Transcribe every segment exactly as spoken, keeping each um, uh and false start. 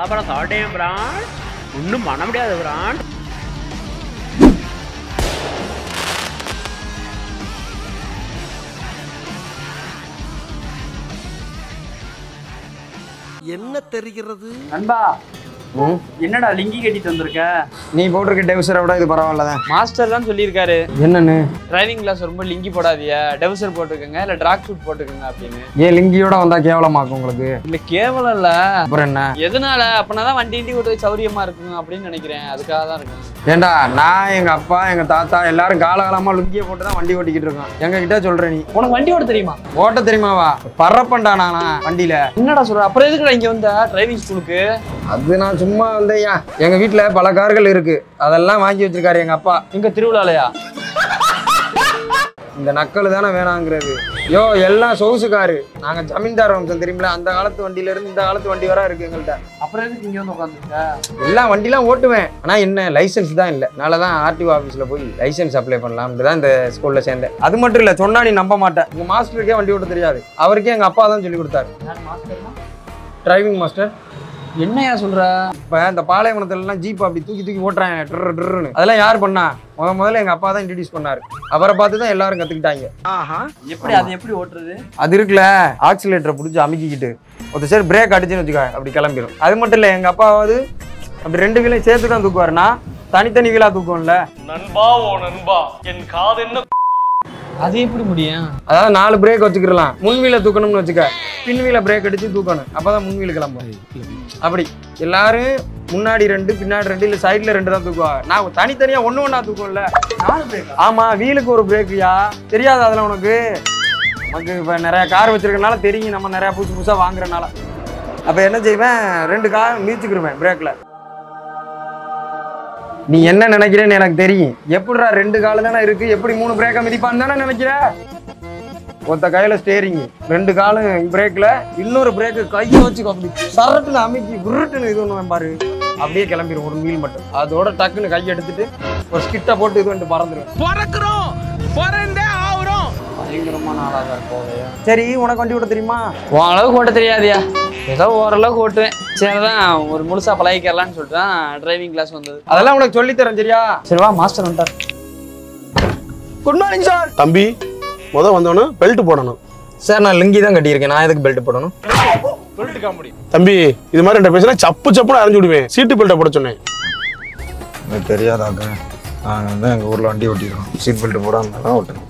பலபல சாப்பிட்டேன் பிரான், ஒன்றும் பண்ண முடியாது பிரான். என்ன தெரிகிறது நண்பா? என்னடா லிங்கி கட்டிட்டு வந்திருக்க? நீ போட்டிருக்க டெவுசரை விட இது பரவாயில்லதான். மாஸ்டர் தான் சொல்லியிருக்காரு என்னன்னு, டிரைவிங் கிளாஸ் ரொம்ப லிங்கி போடாதியா, டெவுசர் போட்டுக்கோங்க இல்ல ட்ராக் சூட் போட்டுக்கோங்க அப்படின்னு. ஏன் லிங்கியோட வந்தா கேவலமாக்கும் உங்களுக்கு? இல்ல கேவலம் இல்ல, அப்புறம் என்ன? எதனால அப்பனாதான் வண்டி வண்டி ஓட்டு சௌரியமா இருக்கும் அப்படின்னு நினைக்கிறேன், அதுக்காக தான் இருக்கும். ஏண்டா நான் எங்க அப்பா எங்க தாத்தா எல்லாரும் காலகாலமா லுங்கியை போட்டு தான் வண்டி ஓட்டிக்கிட்டு இருக்கோம். எங்க கிட்ட சொல்ற நீ? உனக்கு வண்டி ஓட்ட தெரியுமா? ஓட்ட தெரியுமாவா? பறப்பண்டா நானா வண்டியில. என்னடா சொல்ற? அப்புறம் எதுக்குடா இங்க வந்த டிரைவிங் ஸ்கூலுக்கு? அது நான் சும்மா வந்தையா, எங்க வீட்டுல பல கார்கள் இருக்கு, அதெல்லாம் வாங்கி வச்சிருக்காரு எங்க அப்பா. இங்க திருவிழாலையா? இந்த நக்கல் தானே வேணாங்கிறது. யோ எல்லாம் சொகுசு காரு, நாங்க ஜமீன்தார் வம்சம் தெரியுமில, அந்த காலத்து வண்டியில இருந்து இந்த காலத்து வண்டி வர இருக்கு எங்கள்கிட்ட. அப்புறம் எதுக்கு இங்க வந்து உட்காந்துருக்க? எல்லா வண்டிலாம் ஓட்டுவேன், ஆனா என்ன லைசன்ஸ் தான் இல்லை. அதனாலதான் ஆர்டிஓ ஆஃபீஸ்ல போய் லைசன்ஸ் அப்ளை பண்ணலாம்னு தான் இந்த ஸ்கூல்ல சேர்ந்தேன். அது மட்டும் இல்ல, சொன்னா நீ நம்ப மாட்டேன், எங்க மாஸ்டருக்கே வண்டி ஓட்ட தெரியாது. அவருக்கே எங்க அப்பா தான் சொல்லி கொடுத்தாரு. Driving master. என்னையா சொல்ற? இப்ப இந்த பாலைவனத்துல எல்லாம் ஜீப் அப்படி தூக்கி தூக்கி ஓட்டுறாங்க ட்ரு ட்ருன்னு, அதெல்லாம் யார் பண்ணா? முத முதல்ல எங்க அப்பா தான் இன்ட்ரடியூஸ் பண்ணாரு. அவரை பார்த்து தான் எல்லாரும் கத்துக்கிட்டாங்க. எப்படி அது எப்படி ஓட்டுறது? அது இருக்குல்ல, ஆக்சிலேட்டரை பிடிச்சி அமுக்கிக்கிட்டு ஒரு சரி பிரேக் அடிச்சுன்னு வச்சுக்க, அப்படி கிளம்பிடும். அது மட்டும் இல்லை, எங்க அப்பாவது அப்படி ரெண்டு வீலையும் சேர்த்து தான் தூக்குவாருன்னா, தனித்தனி வீலா தூக்கும்ல. நண்பா ஓ நண்பா, என் காது என்ன? அது எப்படி முடியும்? அதாவது நாலு பிரேக் வச்சுக்கலாம். முன் வீல தூக்கணும்னு வச்சுக்க, பின் வீல பிரேக் அடிச்சு தூக்கணும், அப்பதான் முன் வீல கிளம்பும். அப்படி எல்லாரும் முன்னாடி ரெண்டு பின்னாடி ரெண்டு இல்ல சைட்ல ரெண்டு தான் தூக்குவாங்க. நான் தனித்தனியா ஒண்ணு ஒண்ணா தூக்கும்ல. நாலு பிரேக்? ஆமா, வீலுக்கு ஒரு பிரேக்குயா. தெரியாது அதெல்லாம் உனக்கு? நமக்கு இப்ப நிறைய கார் வச்சிருக்கனால தெரியும், நம்ம நிறைய புதுசு புதுசா வாங்குறனால. அப்ப என்ன செய்வேன், ரெண்டு கார் மீச்சுக்கிருவேன் பிரேக்ல. நீ என்ன நினைக்கிறேன்னு எனக்கு தெரியும். எப்படிடா ரெண்டு கால தானே இருக்கு, எப்படி மூணு பிரேக்கை மிதிப்பான்னு தானே நினைக்கிற? ஒத்த கையில ஸ்டேரிங், ரெண்டு காலும் பிரேக்ல, இன்னொரு பிரேக்கு கையை வச்சு அப்படி சரட்டுன்னு அமைக்கி விருட்டுன்னு இது ஒண்ணு பாரு, அப்படியே கிளம்பிடும் ஒரு மீல் மட்டும். அதோட டக்குன்னு கையை எடுத்துட்டு ஒரு ஸ்கிட்ட போட்டு இது வந்துட்டு பறந்துடும். பறக்குறோம், பறந்தே ஆகுறோம். பயங்கரமான ஆளாக இருக்கும். சரி, உனக்கு வண்டி ஓட்ட தெரியுமா? உன் அளவுக்கு ஓட்ட தெரியாதியா, ஏதோ ஓரளவுக்கு ஓட்டுவேன். சரிதான், ஒரு முழுசா பழகிக்கலான்னு சொல்லிட்டு தான் டிரைவிங் கிளாஸ் வந்தது. அதெல்லாம் உனக்கு சொல்லித்தரேன், சரியா? சரிவா, மாஸ்டர் வந்துட்டார். Good morning sir. தம்பி, முத வந்தோன்னு பெல்ட் போடணும். சார் நான் லுங்கி தான் கட்டியிருக்கேன், நான் எதுக்கு பெல்ட் போடணும்? தம்பி, இது மாதிரி ரெண்டு பேசினா சப்பு சப்புன்னு அரைஞ்சு விடுவேன். சீட்டு பெல்ட்டை போட சொன்னேன். எனக்கு தெரியாதாங்க, நாங்கள் வந்து எங்கள் ஊரில் வண்டி ஓட்டிடுறோம், சீட் பெல்ட் போடாமல் தான் ஓட்டணும்.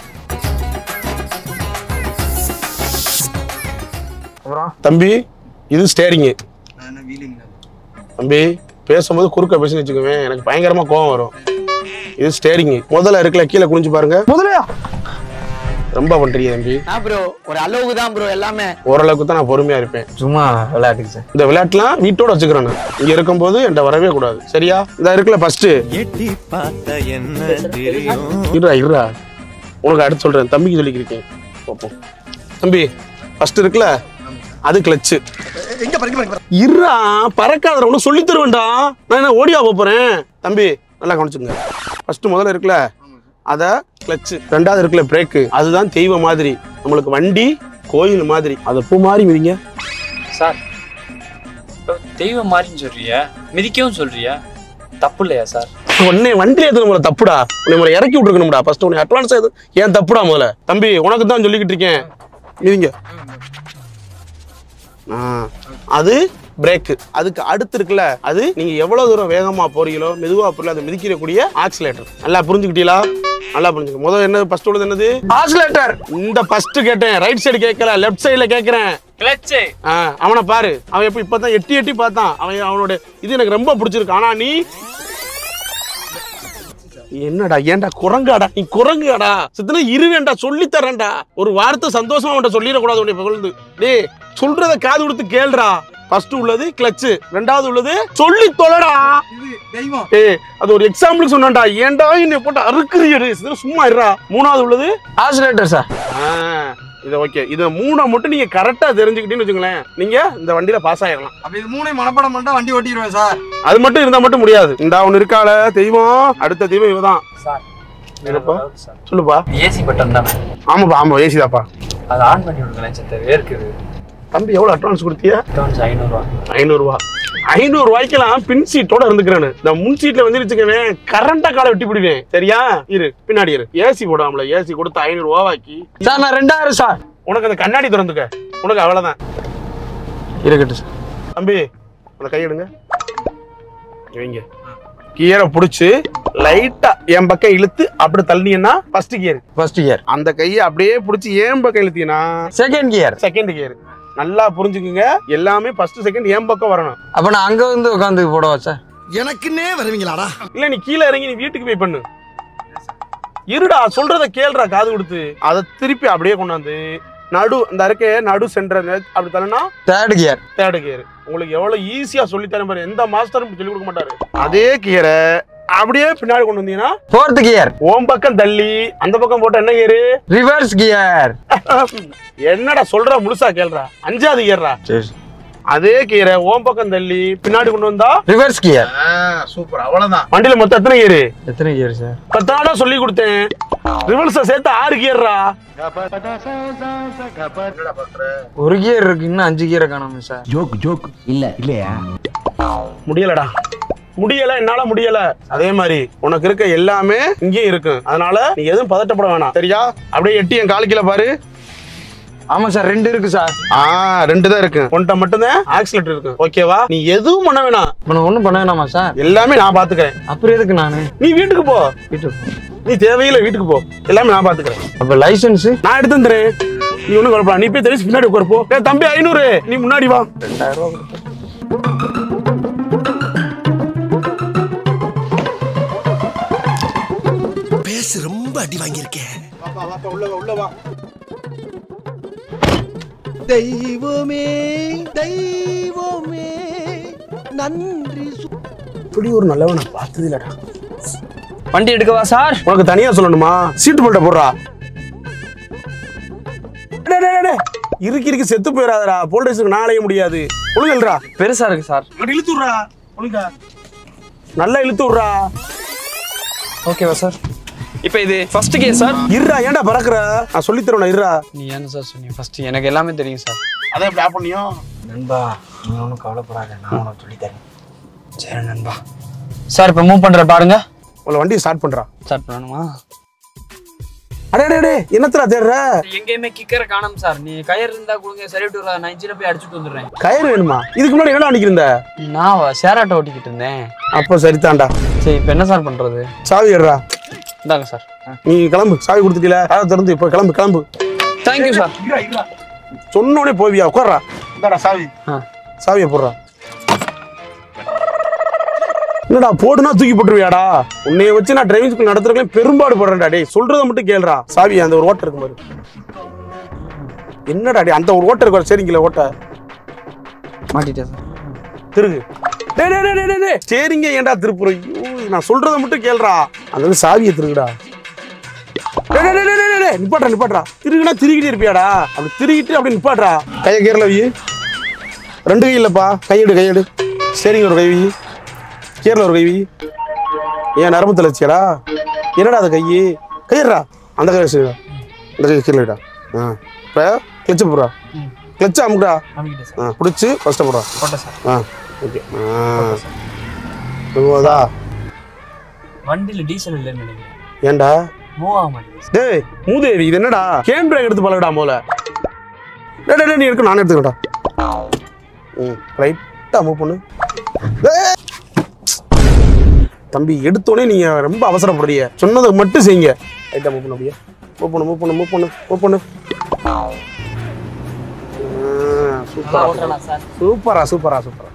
அப்புறம் தம்பி, இது ஸ்டேரிங்கு. தம்பி, பேசும்போது குறுக்க பேசுன்னு வச்சுக்கோவேன், எனக்கு பயங்கரமா கோவம் வரும். இது ஸ்டேரிங்கு. முதல்ல இருக்குல்ல, கீழே குனிஞ்சு பாருங்க. முதலையா ரொம்ப பண்றீங்க தம்பி. ப்ரோ ஒரு அளவுக்கு தான் ப்ரோ, எல்லாமே ஓரளவுக்கு தான் நான் பொறுமையா இருப்பேன். சும்மா விளையாட்டுக்கு சார். இந்த விளையாட்டுலாம் வீட்டோட வச்சுக்கிறேன். நான் இங்க இருக்கும்போது என்கிட்ட வரவே கூடாது, சரியா? இந்த இருக்குல்ல ஃபர்ஸ்ட், இருடா இருடா உனக்கு அடுத்து சொல்றேன், தம்பிக்கு சொல்லிக்கிருக்கேன். பார்ப்போம். தம்பி, ஃபர்ஸ்ட் இருக்குல்ல, அது கிளச்சு. இருடா, பறக்காத ஒன்று சொல்லி தருவேன்டா. நான் என்ன ஓடியா போறேன்? தம்பி நல்லா கவனிச்சுங்க. ஃபர்ஸ்ட் முதல்ல இருக்குல்ல, அத கிளச்சு. ரெண்டாவது இருக்குல்ல பிரேக்கு, அதுதான் தெய்வ மாதிரி. நம்மளுக்கு வண்டி கோயில் மாதிரி, அதை பூ மாதிரி மிதிங்க. சார், தெய்வம் மாதிரின்னு சொல்றியா, மிதிக்கவும் சொல்றியா, தப்பு இல்லையா சார்? உடனே வண்டி எது நம்மள தப்புடா, உன்னை நம்மளை இறக்கி விட்டுருக்கணும்டா. ஃபர்ஸ்ட் உன்னை அட்வான்ஸ் எது ஏன் தப்புடா முதல்ல. தம்பி, உனக்கு தான் சொல்லிக்கிட்டு இருக்கேன், மிதிங்க. அது பிரேக்கு. அதுக்கு அடுத்து இருக்குல்ல, அது நீங்க எவ்வளவு தூரம் வேகமா போறீங்களோ மெதுவா போறீங்களோ அதை மிதிக்கக்கூடிய ஆக்சிலேட்டர். நல்லா புரிஞ்சுக்கிட்டீங்களா? நல்லா புரிஞ்சுக்க. முதல்ல என்ன ஃபர்ஸ்ட் உள்ளது என்னது? ஆக்சிலேட்டர். இந்த ஃபர்ஸ்ட் கேட்டேன், ரைட் சைடு கேட்கல, லெஃப்ட் சைடுல கேட்கிறேன். கிளட்ச். அவனை பாரு, அவன் எப்ப இப்பதான் எட்டி எட்டி பார்த்தான். அவன் அவனோட இது எனக்கு ரொம்ப பிடிச்சிருக்கு. ஆனா நீ என்னடா, ஏன்டா குரங்காடா நீ? குரங்குடா சித்தனை இருவேண்டா, சொல்லி தரேன்டா. ஒரு வார்த்தை சந்தோஷமா அவன்கிட்ட சொல்லிடக்கூடாது. உன்னை புகழ்ந்து டேய் சொல்றத காது கொடுத்து கேளுடா. ஃபர்ஸ்ட் உள்ளது கிளட்ச், ரெண்டாவது உள்ளது சொல்லி தொலைடா. ஏய், அது ஒரு எக்ஸாம்பிளுக்கு சொன்னான்டா. ஏன்டா என்னை போட்டு அறுக்குறியடு, சும்மா இருடா. மூணாவது உள்ளது ஆக்சிலேட்டர் சார். இது ஓகே. இதை மூணை மட்டும் நீங்க கரெக்டா தெரிஞ்சுக்கிட்டீங்கன்னு வச்சுங்களேன், நீங்க இந்த வண்டியில பாஸ் ஆயிடலாம். அப்ப இது மூணை மனப்பாடம் பண்ணிட்டா வண்டி ஓட்டிடுவேன் சார். அது மட்டும் இருந்தா மட்டும் முடியாது. இந்த ஒன்னு இருக்கால தெய்வம், அடுத்த தெய்வம் இவதான். சொல்லுப்பா. ஏசி பட்டன் தானே? ஆமாப்பா, ஆமா ஏசி தாப்பா. அதை ஆன் பண்ணி விடுங்களேன், சத்த வேர்க்குது. தம்பி எவ்வளவு அட்வான்ஸ் கொடுத்தியா? அட்வான்ஸ் ஐநூறு ரூபா. ஐநூறு ரூபா ஐநூறு ரூபாய்க்கெல்லாம் பின் சீட்டோட இருந்துக்கிறேன்னு இந்த முன் சீட்ல வந்து வச்சுக்கவேன் கரண்டா காலை வெட்டி பிடிவேன். சரியா? இரு பின்னாடி இரு. ஏசி போடாமல ஏசி கொடுத்து ஐநூறு ரூபாய்க்கு சார் நான் ரெண்டாயிரம் சார். உனக்கு அந்த கண்ணாடி திறந்துக்க. உனக்கு அவ்வளவுதான். இருக்கட்டும் சார். தம்பி அந்த கையெடுங்க. வைங்க. கியரை பிடிச்சி லைட்டா என் பக்கம் இழுத்து அப்படி தள்ளினீங்கன்னா ஃபர்ஸ்ட் கியர். First gear. அந்த கையை அப்படியே பிடிச்சி என் பக்கம் இழுத்தீங்கன்னா செகண்ட் கியர். Second gear. நல்லா புரிஞ்சுக்குங்க, எல்லாமே ஃபர்ஸ்ட் செகண்ட் என் பக்கம் வரணும். அப்ப நான் அங்க வந்து உட்காந்து போடவா சார்? எனக்குன்னே வருவீங்களாடா? இல்ல நீ கீழே இறங்கி நீ வீட்டுக்கு போய் பண்ணு. இருடா சொல்றத கேளுடா காது கொடுத்து. அதை திருப்பி அப்படியே கொண்டாந்து நடு இந்த இருக்க நடு சென்டர் அப்படி தரனா தேர்ட் கியர். Third gear. உங்களுக்கு எவ்வளவு ஈஸியா சொல்லி தரேன் பாரு. எந்த மாஸ்டரும் சொல்லி கொடுக்க மாட்டாரு. அதே கியரை அப்படியே பின்னாடி கொண்டு வந்தீங்கன்னா ஃபோர்த் கியர். ஓம் பக்கம் தள்ளி அந்த பக்கம் போட்ட என்ன கியர்? Reverse gear. என்னடா சொல்ற முழுசா கேளுடா. அஞ்சாவது கியர்ரா. அதே கியரை ஓம் பக்கம் தள்ளி பின்னாடி கொண்டு வந்தா ரிவர்ஸ் கியர். சூப்பர். அவ்வளவுதான். வண்டியில மொத்தம் எத்தனை கியர்? எத்தனை கியர் சார்? பத்தாடா சொல்லி கொடுத்தேன். ரிவர்ஸ சேர்த்து ஆறு கியர்ரா. ஒரு கியர் இருக்கு, இன்னும் அஞ்சு கியரை காணோம் சார். ஜோக் ஜோக் இல்ல இல்லையா? முடியலடா, முடியல, என்னால முடியல. அதே மாதிரி உனக்கு இருக்க எல்லாமே இங்கே இருக்கு. அதனால நீ எதுவும் பதட்டப்பட வேணாம். சரியா? அப்படியே எட்டி என் கால் கீழே பாரு. ஆமா சார், ரெண்டு இருக்கு சார். ஆ ரெண்டு தான் இருக்கு. ஒன்ட்ட மட்டும் தான் ஆக்சிலேட்டர் இருக்கு. ஓகேவா? நீ எதுவும் பண்ண வேணாம். நான் ஒண்ணும் பண்ண வேணாமா சார்? எல்லாமே நான் பாத்துக்கிறேன். அப்புறம் எதுக்கு நானு? நீ வீட்டுக்கு போ. வீட்டுக்கு போ. நீ தேவையில்லை, வீட்டுக்கு போ. எல்லாமே நான் பாத்துக்கிறேன். அப்ப லைசன்ஸ் நான் எடுத்து தந்துறேன். நீ ஒண்ணும் குழப்பம். நீ போய் தெரிஞ்சு பின்னாடி உட்காரு போ. ஏய் தம்பி ஐநூறு, நீ முன்னாடி வா. ரெண்டாயிரம் ரூபாய். பேச ரொம்ப அடி வாங்கியிருக்கேன். வா வா உள்ள வா, உள்ள வா. தெய்வமே தெய்வமே நன்றி. இப்படி ஒரு நல்லவனை பார்த்தது இல்லடா. வண்டி எடுக்கவா சார்? உனக்கு தனியா சொல்லணுமா? சீட்டு போல்ட்ட போடுறா. இருக்கு இருக்கு செத்து போயிடாதடா. போல்டேஷனுக்கு நாளைய முடியாது. ஒழுங்கல்றா. பெருசா இருக்கு சார். இழுத்து விடுறா. ஒழுங்கா நல்லா இழுத்து விடுறா. ஓகேவா சார்? இப்போ இது ஃபர்ஸ்ட் கியர் சார். இருடா, ஏன்டா பறக்குற? நான் சொல்லி தரேன். இருடா. நீ என்ன சார் சொன்னீங்க? ஃபர்ஸ்ட் எனக்கு எல்லாமே தெரியும் சார். அதான் இப்படி ஆப் பண்ணியோ நண்பா, நீ ஒன்றும் கவலைப்படாத, நான் உனக்கு சொல்லி தரேன். சரி நண்பா. சார் இப்போ மூவ் பண்ற பாருங்க. உங்களை வண்டியை ஸ்டார்ட் பண்றா. ஸ்டார்ட் பண்ணணுமா? அடே அடே அடே, என்னத்தடா தேடுற? எங்கேயுமே கிக்கரை காணோம் சார். நீ கயிறு இருந்தா கொடுங்க, சரி விட்டு வரா. நான் இன்ஜினை போய் அடிச்சுட்டு வந்துடுறேன். கயிறு வேணுமா? இதுக்கு முன்னாடி என்ன அடிக்கிறந்த? நான் ஷேராட்டை ஓட்டிக்கிட்டு இருந்தேன். அப்போ சரிதான்டா. சரி இப்போ என்ன சார் பண்றது? சாவி எடுறா. இந்தாங்க சார். நீ கிளம்பு. சாவி கொடுத்துட்டீல, அதை திறந்து இப்போ கிளம்பு கிளம்பு. Thank you sir. சொன்னோடனே போவியா? உட்கார்றா. இந்தாடா சாவி. சாவியை போடுறா. என்னடா போடுனா தூக்கி போட்டுருவியாடா? உன்னைய வச்சு நான் டிரைவிங் ஸ்கூல் நடத்துறதுல பெரும்பாடு படுறேன்டா. டேய் சொல்றதை மட்டும் கேளுடா. சாவி அந்த ஒரு ஓட்டை இருக்கு பாரு. என்னடா டே அந்த ஒரு ஓட்டை இருக்கு. சரிங்களா ஓட்டை மாட்டிட்டேன் சார். திருகு. டேய் டேய் டேய் டேய் டேய் சரிங்க ஏன்டா திருப்புற? ஐயோ நான் சொல்றதை மட்டும் கேளுடா. அந்த வந்து சாவியை திருகுடா. டேய் டேய் டேய் டேய் டேய் நிப்பாட்றா நிப்பாட்றா. திருகுனா திருகிட்டே இருப்பியாடா? அப்படி திருகிட்டு அப்படி நிப்பாட்றா. கையை கேரள வை. ரெண்டு கை இல்லப்பா. கையெடு கையெடு. சரிங்க ஒரு கை வை. கேரள ஒரு கை வை. ஏன் நரம்பு தளர்ச்சியாடா? என்னடா அது கையி? கையிடுறா. அந்த கை வச்சுடா. அந்த கை கீழே விடா. ஆ இப்போ கிளச்சு போடுறா. கிளச்சு அமுக்குடா. ஆ பிடிச்சி ஃபஸ்ட்டு போடுறா. ஆ ஓகே. ஆ போதா? வண்டியில் டீசல் இல்லைன்னு நினைக்கிறேன். ஏன்டா? மூவ் ஆக மாட்டேங்குது. டேய் மூதேவி, இது என்னடா? கேம் பிரேக் எடுத்து பழகடா போல. டே டே நீ எடுக்க, நானே எடுத்துக்கடா. ம் ரைட்டாக மூவ் பண்ணு. தம்பி எடுத்தோடனே நீங்க ரொம்ப அவசரப்படுறீங்க. சொன்னதை மட்டும் செய்யுங்க. ரைட்டா மூவ் பண்ண அப்படியே. மூவ் பண்ணு மூவ் பண்ணு மூவ் பண்ணு மூவ் பண்ணு. சூப்பரா சூப்பரா சூப்பரா சூப்பரா.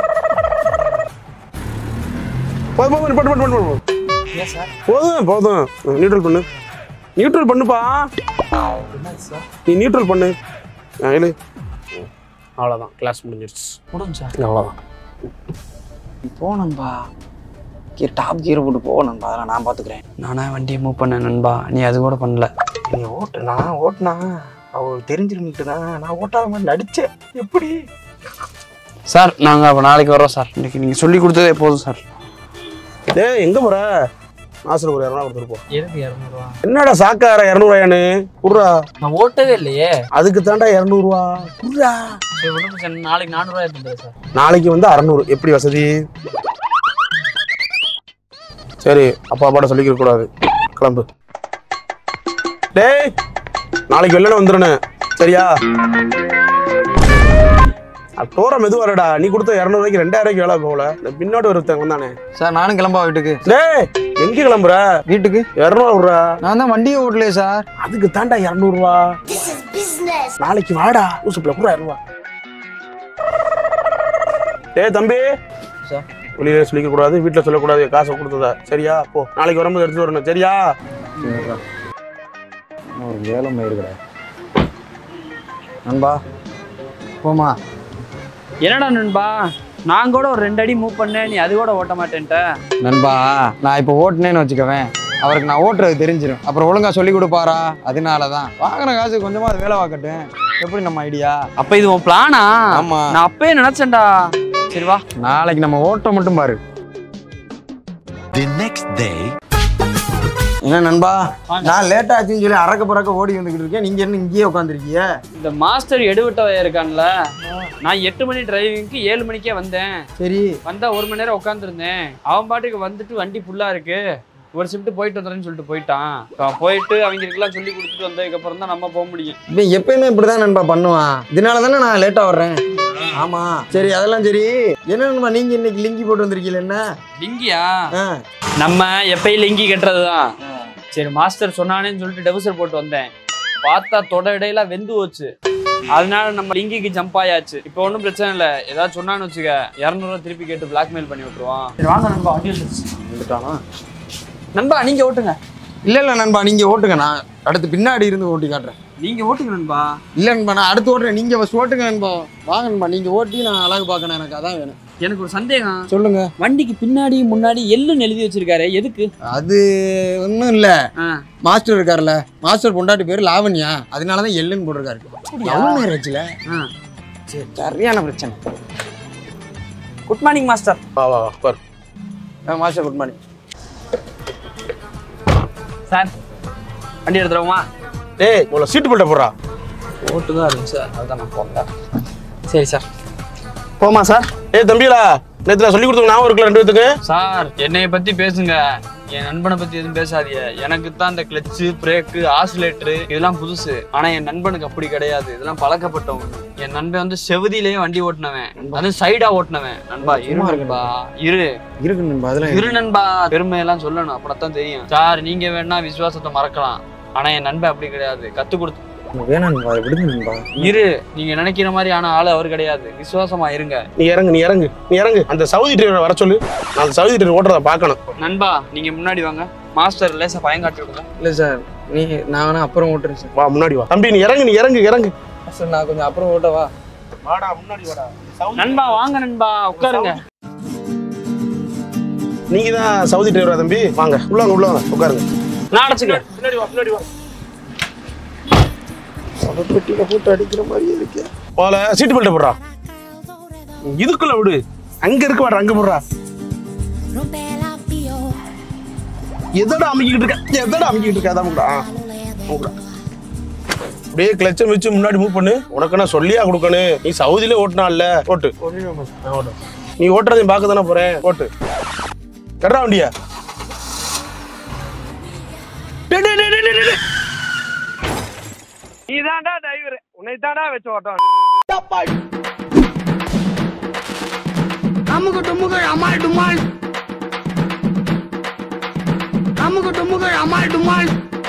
போதும் போதும் பண்ணு பண்ணு பண்ணு. போதும் போதும். நியூட்ரல் பண்ணு. நியூட்ரல் பண்ணுப்பா. நீ நியூட்ரல் பண்ணு. இல்லை அவ்வளோதான். கிளாஸ் முடிஞ்சிருச்சு. முடிஞ்சா? அவ்வளோதான். போனன்பா. கியர் டாப் கியர் போட்டு போ நண்பா. அதெல்லாம் நான் பார்த்துக்கிறேன். நானா வண்டியை மூவ் பண்ணேன் நண்பா. நீ அது கூட பண்ணல. நீ ஓட்டுனா ஓட்டுனா அவள் தெரிஞ்சிருந்துட்டுனா நான் ஓட்டாத மாதிரி நடிச்சேன். எப்படி சார்? நாங்கள் அப்போ நாளைக்கு வரோம் சார். இன்னைக்கு நீங்கள் சொல்லி கொடுத்ததே போதும் சார். டேய் எங்கே போகிற? மாசத்துக்கு ஒரு இரநூறுவா கொடுத்துருப்போம். எதுக்கு இரநூறுவா? என்னடா சாக்கார இரநூறுவாயானு குர்ரா. நான் ஓட்டவே இல்லையே. அதுக்கு தாண்டா இரநூறுவா குர்ரா. சரி விடுங்க சார், நாளைக்கு நானூறுவா எடுத்துக்கிறேன் சார். நாளைக்கு வந்து அறநூறு எப்படி வசதி? சரி அப்பா அப்பாட்ட சொல்லிக்க கூடாது, கிளம்பு. டேய் நாளைக்கு வெள்ளன வந்துடுனே சரியா? டோர மெதுவாடா, நீ கொடுத்த இரநூறு ரூபாய்க்கு ரெண்டாயிரம் ரூபாய்க்கு வேலை போகல. இந்த பின்னாடி ஒருத்தங்க வந்தானே. சார் நானும் கிளம்பா வீட்டுக்கு. டேய் எங்க கிளம்புற? வீட்டுக்கு. இரநூறுவா விடுறா. நான் தான் வண்டியை ஓட்டலையே சார். அதுக்கு தாண்டா இரநூறுவா. நாளைக்கு வாடா ஊசுப்புல கூட இரநூறுவா. டேய் தம்பி சார் வெளியில சொல்லிக்க கூடாது, வீட்டுல சொல்லக்கூடாது காசை கொடுத்ததா சரியா? போ நாளைக்கு வரும்போது எடுத்து வரணும் சரியா? ஒரு வேலை மயிருக்கடா நண்பா. போமா. என்னடா நண்பா, நான் கூட ஒரு ரெண்டு அடி மூவ் பண்ணேன், நீ அது கூட ஓட்ட மாட்டேன்ட்ட. நண்பா நான் இப்போ ஓட்டுனேன்னு வச்சுக்கவேன், அவருக்கு நான் ஓட்டுறது தெரிஞ்சிடும், அப்புறம் ஒழுங்கா சொல்லி கொடுப்பாரா? அதனாலதான் வாங்கின காசு கொஞ்சமா அது வேலை பார்க்கட்டும். எப்படி நம்ம ஐடியா? அப்ப இது உன் பிளானா? ஆமா நான் அப்பயே நினைச்சேன்டா. சரி வா நாளைக்கு நம்ம ஓட்ட மட்டும் பாரு. The next day. என்ன நண்பா, நான் லேட்டா ஆச்சுன்னு சொல்லி அறக்க பறக்க ஓடி வந்துகிட்டு இருக்கேன், நீங்க என்ன இங்கேயே உட்காந்துருக்கீங்க? இந்த மாஸ்டர் எடுவிட்டவன் இருக்கான்ல, நான் எட்டு மணி டிரைவிங்க்கு ஏழு மணிக்கே வந்தேன். சரி வந்தா ஒரு மணி நேரம் உட்காந்துருந்தேன். அவன் பாட்டுக்கு வந்துட்டு வண்டி ஃபுல்லா இருக்கு, ஒரு ஷிஃப்ட் போயிட்டு வந்துடுறேன்னு சொல்லிட்டு போயிட்டான். போயிட்டு அவங்களுக்குலாம் சொல்லி கொடுத்துட்டு வந்ததுக்கு அப்புறம் தான் நம்ம போக முடியும். இப்போ எப்பயுமே இப்படிதான் நண்பா பண்ணுவான், இதனால தானே நான் லேட்டா வர்றேன். ஆமா சரி அதெல்லாம் சரி. என்ன நண்பா நீங்க இன்னைக்கு லிங்கி போட்டு வந்திருக்கீங்க? என்ன லிங்கியா? நம்ம எப்பயும் லிங்கி கட்டுறதுதான். சரி மாஸ்டர் சொன்னானேன்னு சொல்லிட்டு டவுசர் போட்டு வந்தேன். பார்த்தா தொட இடையில வெந்து போச்சு, அதனால நம்ம லிங்கிக்கு ஜம்ப் ஆயாச்சு. இப்போ ஒன்றும் பிரச்சனை இல்லை, ஏதாவது சொன்னான்னு வச்சுக்க இரநூறுவா திருப்பி கேட்டு பிளாக்மெயில் பண்ணி விட்டுருவான். சரி வாங்க நண்பா வண்டி வந்துட்டானா? நண்பா நீங்க ஓட்டுங்க. இல்ல இல்ல நண்பா நீங்க ஓட்டுங்க, நான் அடுத்து பின்னாடி இருந்து ஓட்டி காட்டுறேன். நீங்க ஓட்டுங்க நண்பா. இல்ல நண்பா நான் அடுத்து ஓட்டுறேன், நீங்க ஃபர்ஸ்ட் ஓட்டுங்க நண்பா. வாங்க நண்பா நீங்க ஓட்டி நான் அழகு பார்க்கணும், எனக்கு அதான் வேணும். எனக்கு ஒரு சந்தேகம். சொல்லுங்க. வண்டிக்கு பின்னாடி முன்னாடி எள்ளுன்னு எழுதி வச்சிருக்காரு, எதுக்கு? அது ஒன்றும் இல்லை, மாஸ்டர் இருக்காருல்ல, மாஸ்டர் பொண்டாட்டி பேர் லாவண்யா, அதனால தான் எள்ளுன்னு போட்டிருக்காரு. லவ் மேரேஜ்ல சரி சரியான பிரச்சனை. Good morning master. வா வா வா பார். Master good morning sir. வண்டி எடுத்துருவோமா? டேய் உள்ள சீட்டு போட்ட போடுறா. ஓட்டு தான் இருந்துச்சு சார், அதுதான் நான் போட்டேன். சரி சார் போமா சார். ஏய் தம்பிலா, நேற்று நான் சொல்லி கொடுத்தேன் ஞாபகம் இருக்குல்ல ரெண்டு பேத்துக்கு? சார் என்னைய பத்தி பேசுங்க, என் நண்பனை பத்தி எதுவும் பேசாதீங்க. எனக்கு தான் இந்த கிளச்சு பிரேக்கு ஆசிலேட்டரு இதெல்லாம் புதுசு, ஆனா என் நண்பனுக்கு அப்படி கிடையாது, இதெல்லாம் பழக்கப்பட்டவங்க. என் நண்பன் வந்து செவதிலேயே வண்டி ஓட்டினவன், அது சைடா ஓட்டினவன். நண்பா இரு நண்பா இரு இருக்கு நண்பா, அதெல்லாம் இரு நண்பா, பெருமையெல்லாம் சொல்லணும் அப்பதான் தெரியும். சார் நீங்க வேணா விசுவாசத்தை மறக்கலாம், ஆனா என் நண்பன் அப்படி கிடையாது, கத்து கொடுத்து வேணாம் நண்பா, விடுங்க நண்பா. இரு, நீங்க நினைக்கிற மாதிரி ஆனா ஆளு அவர் கிடையாது, விசுவாசமா இருங்க. நீ இறங்கு நீ இறங்கு நீ இறங்கு அந்த சவுதி டிரைவரை வர சொல்லு, நான் அந்த சவுதி டிரைவர் ஓட்டுறத பார்க்கணும். நண்பா நீங்க முன்னாடி வாங்க, மாஸ்டர் லேசா பயம் காட்டி விடுங்க. இல்லை சார் நீ நான் வேணா அப்புறம் ஓட்டுறேன் சார். வா முன்னாடி வா தம்பி, நீ இறங்கு நீ இறங்கு இறங்கு. சார் நான் கொஞ்சம் அப்புறம் ஓட்டவா? வாடா முன்னாடி வாடா. நண்பா வாங்க நண்பா உட்காருங்க. நீங்க தான் சவுதி டிரைவரா தம்பி? வாங்க உள்ள வாங்க உள்ள வாங்க உட்காருங்க. நான் அடைச்சுக்கிறேன். பின்னாடி வா பின்னாடி வா. பெட்டியில போட்டு அடிக்கிற மாதிரி இருக்கு. போல சீட்டு பெல்ட் போடுறா. இதுக்குள்ள விடு, அங்க இருக்க வாடா, அங்க போடுறா. எதடா அமுக்கிட்டு இருக்க எதடா அமுக்கிட்டு இருக்க அதான் போடுறா. அப்படியே கிளச்சை வச்சு முன்னாடி மூவ் பண்ணு. உனக்கு நான் சொல்லியா கொடுக்கணும், நீ சவுதியில ஓட்டினால ஓட்டு. நீ ஓட்டுறதையும் பார்க்க தானே போறேன், ஓட்டு. கட்டுறா வண்டியா. நீதான்டா டிரைவர், உன்னை தான்டா வச்சு ஓட்டம். அமுக டுமுக அமால் டுமால் அமுக டுமுக அமால் டுமால்